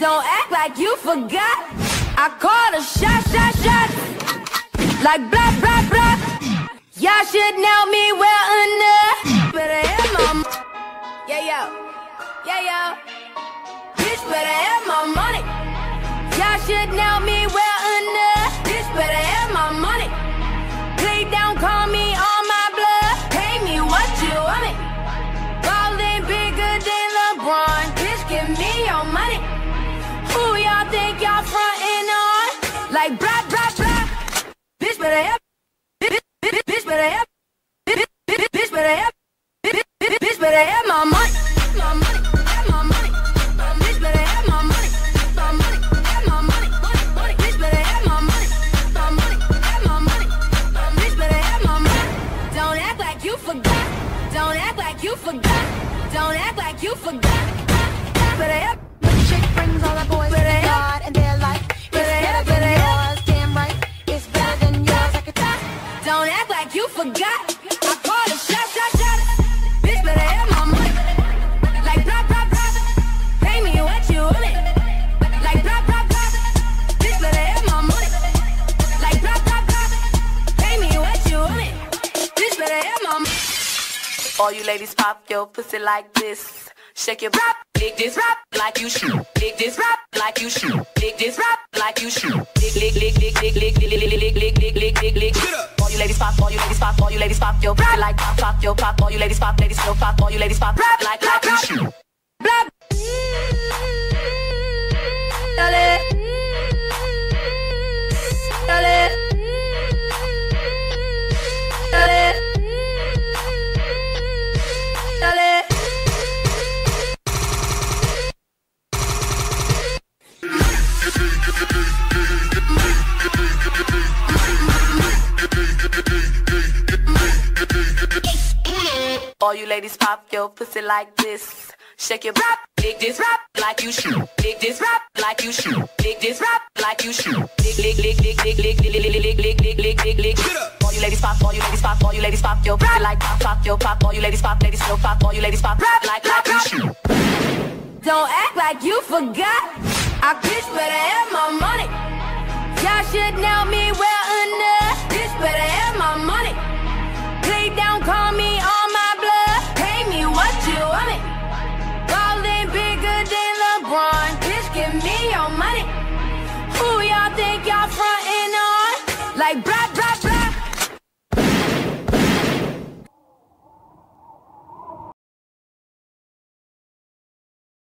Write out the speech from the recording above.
Don't act like you forgot. I called a shot. Like blah, blah, blah. Y'all should know me well enough. Better have my yeah, yo. Bitch better have my money. Y'all should know me well enough. Bitch better have my money. Please don't call me on my blood. Pay me what you want me. Ballin' bigger than LeBron. Bitch, give me your money. Who y'all think y'all frontin' on? Like blah, blah, blah. Bitch better have. Bitch better have. Bitch better have. Bitch better have my money. My money. Have my money. Bitch better have my money. My money. Have my money. Money. Bitch better have my money. My money. Have my money. Bitch better have my money. Don't act like you forgot. Don't act like you forgot. Don't act like you forgot. Better have. Chick brings all the boys to God and they're like, it's better than yours. Damn right, it's better than yours. I could die. Don't act like you forgot. I called a shot. Bitch better have my money. Like blah, blah, blah. Pay me what you want it. Like blah, blah, blah. Bitch better have my money. Like blah, blah, blah. Pay me what you want it. Bitch better have my money. All you ladies pop your pussy like this. Shake your rap, lick this rap like you shoot. Lick this rap like you shoot. Lick this rap like you shoot. Lick. All you ladies pop, all you ladies pop, all you ladies pop your pussy like pop your pop. All you ladies pop, ladies go pop. All you ladies pop rap like you shoot. Blah. Dale. Dale. Dale. Dale. All you ladies pop your pussy like this. Shake your rap, lick this rap like you shoot. Lick this rap like you shoot. Lick this rap like you shoot. Lick. All you ladies pop, all you ladies pop, all you ladies pop your pussy like pop your pop. All you ladies pop, ladies go pop. All you ladies pop rap like you shoot. Don't act like you forgot. I bitch better have my money. Y'all should know me well